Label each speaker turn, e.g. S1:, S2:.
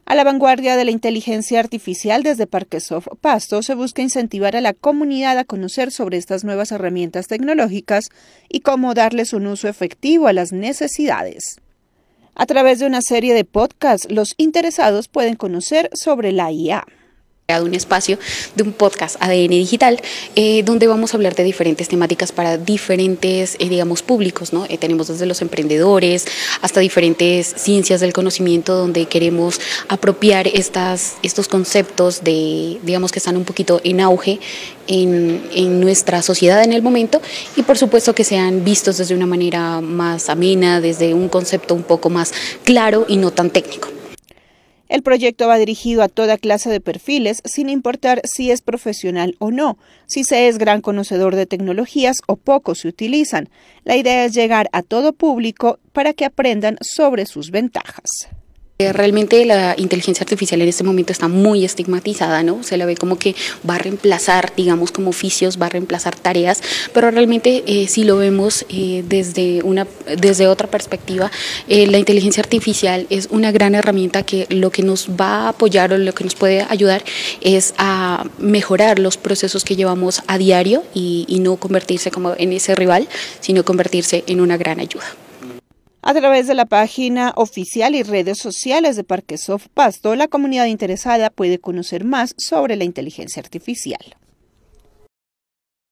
S1: A la vanguardia de la inteligencia artificial, desde Parquesoft Pasto se busca incentivar a la comunidad a conocer sobre estas nuevas herramientas tecnológicas y cómo darles un uso efectivo a las necesidades. A través de una serie de podcasts, los interesados pueden conocer sobre la IA.
S2: Un espacio de un podcast ADN Digital, donde vamos a hablar de diferentes temáticas para diferentes, públicos, ¿no? Tenemos desde los emprendedores hasta diferentes ciencias del conocimiento, donde queremos apropiar estos conceptos que están un poquito en auge en nuestra sociedad en el momento, y por supuesto que sean vistos desde una manera más amena, desde un concepto un poco más claro y no tan técnico.
S1: El proyecto va dirigido a toda clase de perfiles, sin importar si es profesional o no, si se es gran conocedor de tecnologías o poco se utilizan. La idea es llegar a todo público para que aprendan sobre sus ventajas.
S2: Realmente la inteligencia artificial en este momento está muy estigmatizada, ¿no? Se la ve como que va a reemplazar, como oficios, va a reemplazar tareas, pero realmente si lo vemos desde otra perspectiva, la inteligencia artificial es una gran herramienta que lo que nos va a apoyar o lo que nos puede ayudar es a mejorar los procesos que llevamos a diario y no convertirse como en ese rival, sino convertirse en una gran ayuda.
S1: A través de la página oficial y redes sociales de Parquesoft Pasto, la comunidad interesada puede conocer más sobre la inteligencia artificial.